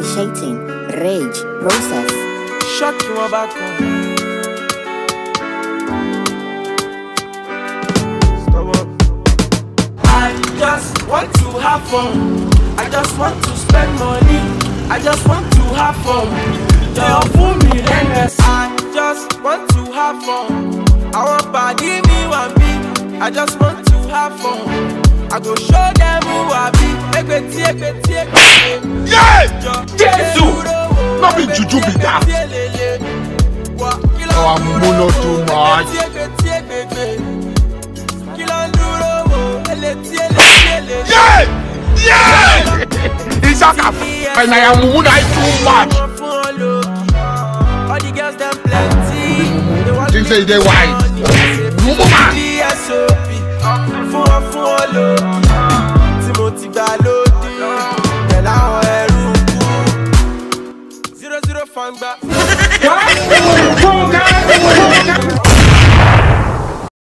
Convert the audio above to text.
initiating rage process. Shock you back on. Stop up. I just want to have fun. I just want to spend money. I just want to have fun. Tell for me endless. I just want to have fun. I want body me want me. I just want to have fun. I go show them who I be. Yeah! Jesus! Not be juju be that. Oh, I'm mono too much. Yeah! Yeah! It's a cap. And I am mono too much. All the girls them plenty. You say they white. Woman. Timothy Galodi. 00 Fanga.